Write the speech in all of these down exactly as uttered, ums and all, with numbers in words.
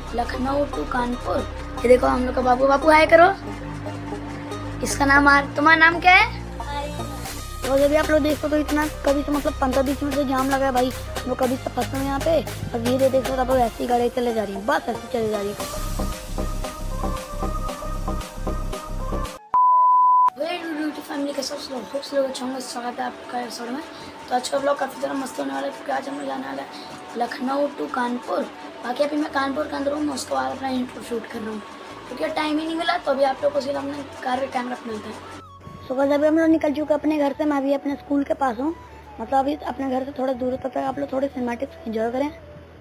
Lucknow to Kanpur. ये देखो हम लोग का बाबू। बाबू हाय करो। इसका नाम आर, तुम्हारा नाम क्या है? तो जब भी आप लोग देखो तो इतना कभी से मतलब पंद्रह बीस मिनट से जाम लगा है भाई। वो कभी से फंसे हैं यहाँ पे। अब धीरे देखो आप लोग ऐसी गाड़ी चले जा रही है, बस ऐसी चले जा रही है। फैमिली के सब लोग खूब लोग अच्छे होंगे। स्वागत है आपका एपिसोड में। तो आज का ब्लॉग काफ़ी ज़्यादा मस्त होने वाला है क्योंकि आज हम जाने वाला है लखनऊ टू कानपुर। बाकी अभी मैं कानपुर के अंदर हूँ, मैं उसके बाद अपना इंट्रो शूट कर रहा हूँ क्योंकि टाइम ही नहीं मिला। तो अभी आप लोग को सिर्फ हमने कार का कैमरा मिलता है। सुबह जब हम लोग निकल चुके अपने घर से, मैं अभी अपने स्कूल के पास हूँ। मतलब अभी अपने घर से थोड़ा दूर तक आप लोग थोड़े सिनेमैटिक्स एंजॉय करें।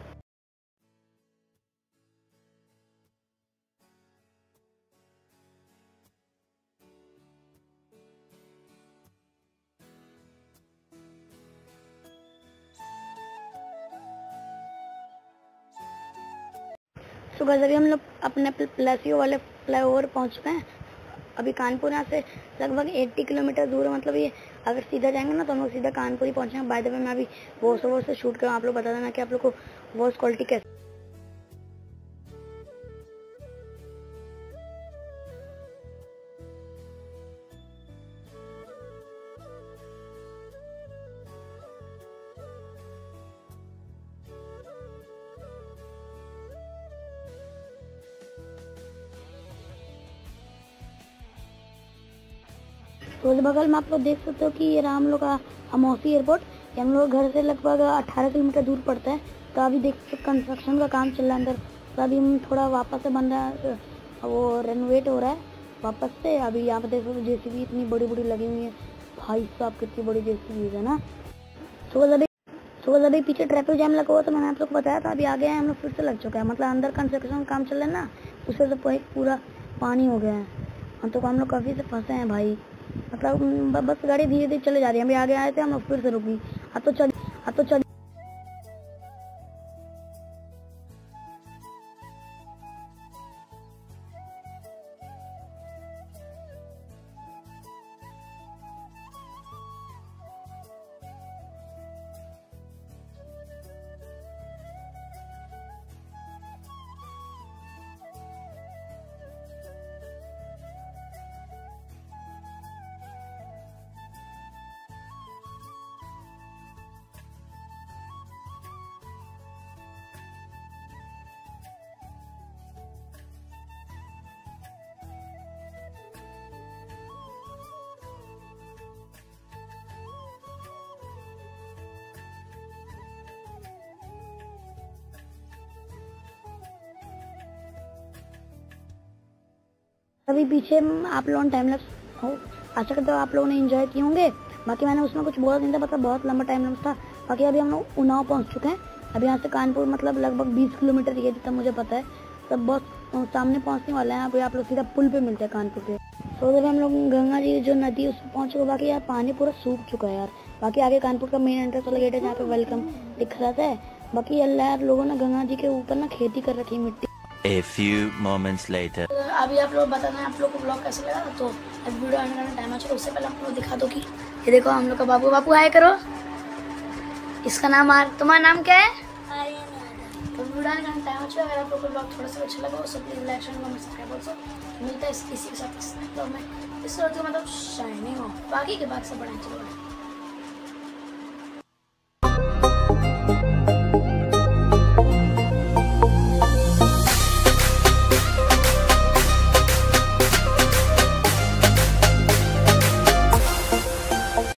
सुबह जब हम लोग अपने प्लेसियो वाले फ्लाईओवर पहुँच चुके हैं। अभी कानपुर यहाँ से लगभग अस्सी किलोमीटर दूर है। मतलब ये अगर सीधा जाएंगे ना तो हम लोग सीधा कानपुर ही पहुँचेंगे। बाय द वे मैं अभी वॉइस ओवर से शूट करूँ, आप लोग बता देना कि आप लोग को वॉइस क्वालिटी कैसे। तो बगल में आप लोग देख सकते हो कि ये रहा हम लोग का अमौसी एयरपोर्ट। ये हम लोग घर से लगभग अठारह किलोमीटर दूर पड़ता है। तो अभी देख सकते कंस्ट्रक्शन का काम चल रहा है अंदर। तो अभी हम थोड़ा वापस से बन रहा है, वो रेनोवेट हो रहा है वापस से। अभी यहाँ पे देखो जेसीबी इतनी बड़ी बड़ी लगी हुई है भाई साहब, कितनी बड़ी जेसीबी है ना। सुबह अभी सुबह अभी पीछे ट्रैफिक जैम लगा हुआ तो मैंने आप लोग को बताया था। अभी आ गया है हम लोग, फिर से लग चुका है। मतलब अंदर कंस्ट्रक्शन का काम चल रहा है ना, उससे तो पूरा पानी हो गया है। तो हम लोग काफ़ी से फंसे हैं भाई। मतलब बस गाड़ी धीरे धीरे चले जा रही है। हम आगे आए थे, हम लोग फिर से रुकी। अब तो चल अब तो चल अभी पीछे आप लोगों ने टाइम लैप्स हो, आशा करते हो आप लोगों ने एंजॉय किए होंगे। बाकी मैंने उसमें कुछ बोला नहीं था, मतलब बहुत लंबा टाइम लैप्स था। बाकी अभी हम लोग उन्नाव पहुंच चुके हैं। अभी यहाँ से कानपुर मतलब लगभग बीस किलोमीटर ये जितना मुझे पता है। सब बहुत सामने पहुँचने वाले हैं। अभी आप लोग सीधा पुल पे मिलते हैं कानपुर पे। तो जब हम लोग गंगा जी जो नदी उस पर पहुँच चुके। बाकी यार पानी पूरा सूख चुका है यार। बाकी आगे कानपुर का मेन एंट्रेंस वाला गेट है जहाँ पे वेलकम लिखा रहता है। बाकी अल्लाह यार लोगों ने गंगा जी के ऊपर ना खेती कर रखी है मिट्टी। A few moments later. अभी आप लोग बता दें आप लोग को ब्लॉग कैसे लगा। तो अब वीडियो आने का टाइम आ चुका, उससे पहले आप लोग दिखा दो कि ये देखो हम लोग का बाबू। बाबू हाय करो। इसका नाम आर, तुम्हारा नाम क्या है? तो वीडियो आने का टाइम आ चुका। अगर आप लोग को ब्लॉग थोड़ा सा अच्छा लगा तो please like share comment subscribe also. मिलता है इसी के साथ इस ब्लॉग में। इस मतलब शाइनिंग हो बाकी के बाद सब बढ़िया चलो।